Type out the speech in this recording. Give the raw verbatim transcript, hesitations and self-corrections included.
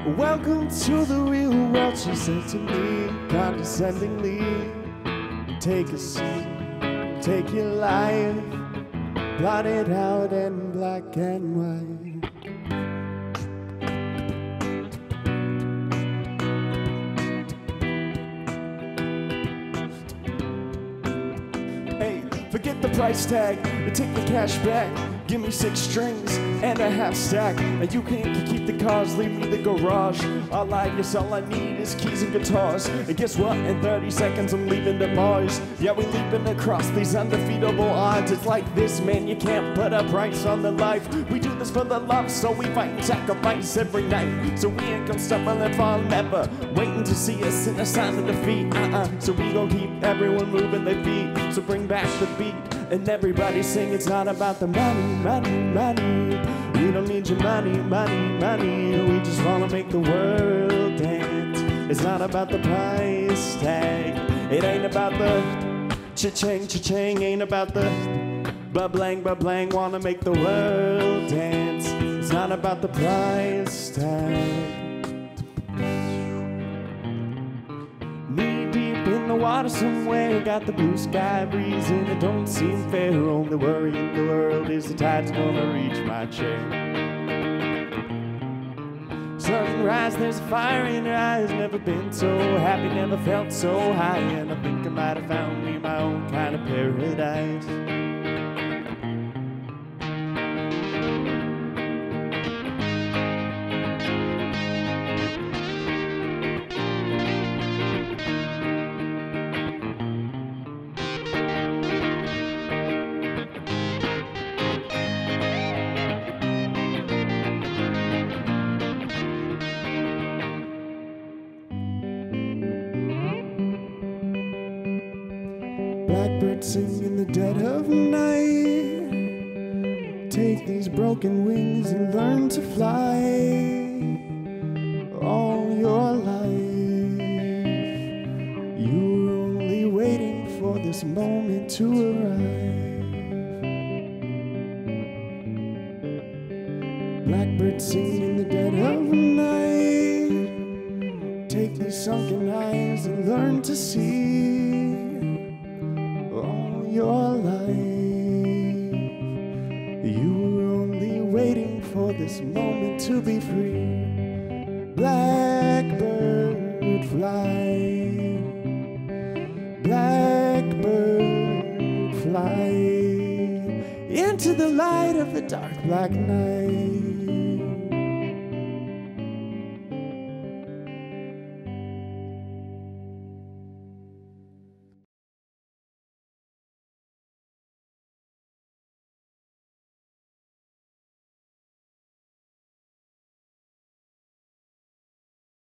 Welcome to the real world, she said to me condescendingly. Take a seat, take your life, blot it out in black and white. Hey, forget the price tag and take the cash back. Give me six strings and a half stack, and you can keep the cars, leave me the garage. All I guess all I need is keys and guitars. And guess what? In thirty seconds I'm leaving to Mars. Yeah, we leaping across these undefeatable odds. It's like this, man, you can't put a price on the life. We do this for the love, so we fight and sacrifice every night. So we ain't gonna stumble and fall never, waiting to see us in a sign of defeat. Uh-uh, so we gon' keep everyone moving their feet. So bring back the beat and everybody sing. It's not about the money, money, money. We don't need your money, money, money. We just wanna make the world dance. It's not about the price tag. It ain't about the cha-ching, cha-ching. Ain't about the ba-blang, ba-blang. Wanna make the world dance. It's not about the price tag. In the water somewhere, got the blue sky breeze, and it don't seem fair. Only worry in the world is the tide's gonna reach my chair. Sunrise, there's a fire in her eyes. Never been so happy, never felt so high. And I think I might have found me my own kind of paradise. Blackbird sing in the dead of night. Take these broken wings and learn to fly. All your life you were only waiting for this moment to arrive. Blackbird sing in the dead of night. Take these sunken eyes and learn to see. Your life, you were only waiting for this moment to be free. Blackbird fly, blackbird fly into the light of the dark black night.